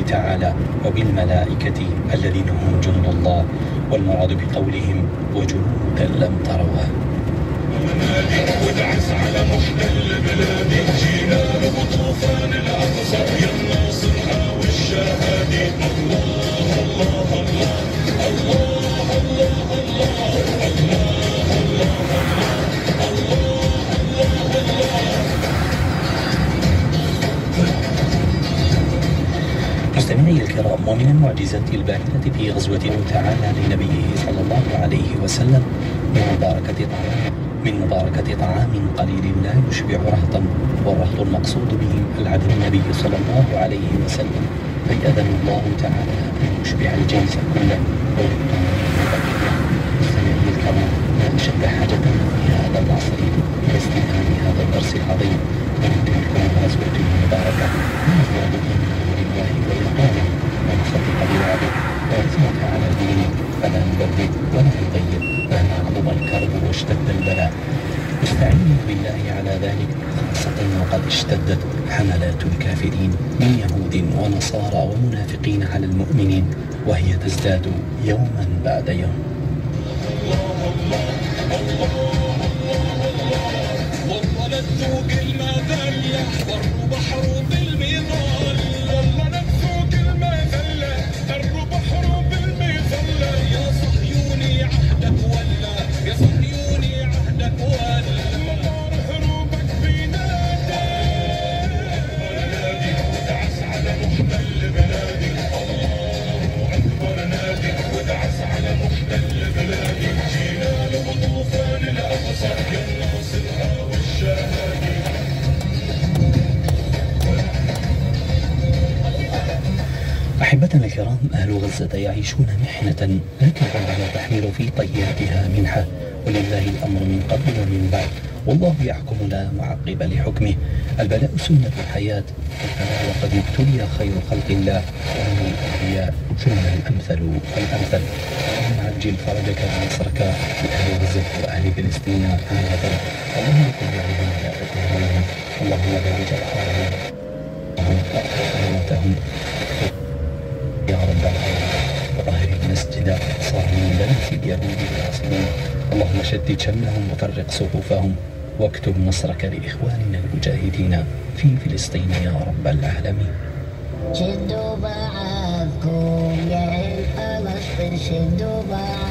تعالى وبالملائكة الذين هم جند الله، والمراد بقولهم وجنودا لم تروها. ودعس على محتل بلادي، جينا بطوفان الأقصى يا ناصرها والشهادي. الله الله الله الله الله الله مستمعي الكرام، ومن المعجزات الباهرة في غزوة تعالى لنبيه صلى الله عليه وسلم من مباركة طعام قليل لا يشبع رهطا، والرهط المقصود به العدل النبي صلى الله عليه وسلم، فيأذن الله تعالى أن يشبع الجيش كله ويبقى مستمعي الكرام، ما أشد حاجة في هذا العصر إلى استلهام هذا الدرس العظيم ومن تلكم الغزوة المباركة من أبواب لله وإقامه ونصدق بوعده ويعزمك على دينه، فلا نبدل ولا نغير مهما عظم الكرب واشتد البلاء. استعينوا بالله على ذلك، خاصة وقد اشتدت حملات الكافرين من يهود ونصارى ومنافقين على المؤمنين، وهي تزداد يوما بعد يوم. وصلت سوق المذلة والبحر بالمظلة، وصلت سوق المذلة البحر بالمظلة، يا صهيوني عهدك ولا، يا صهيوني عهدك ولا، مطار حروبك بينادي ودعس على محتل بلادي. الله أكبر نادي ودعس على محتل بلادي، جينا لبطوفان الأقصى يا ناصرها والشهادي. أحبتنا الكرام، أهل غزة يعيشون محنة لكن ربنا تحمل في طياتها منحة، ولله الأمر من قبل ومن بعد، والله يحكم لا معقب لحكمه. البلاء سنة الحياة، وقد ابتلي خير خلق الله وهم الأنبياء ثم الأمثل فالأمثل. اللهم عجل فرجك ونصرك لأهل غزة وأهل فلسطين عامة، اللهم كن عليهم ولا تكن عليهم، اللهم بارك أحوالهم وأمواتهم يا رب العالمين، وطهر المسجد صاحب لنفس اليهود العاصمين، اللهم شتت شملهم وفرق صفوفهم، واكتب نصرك لإخواننا المجاهدين في فلسطين يا رب العالمين. شدوا بعضكم يا فلسطين، شدوا بعضكم.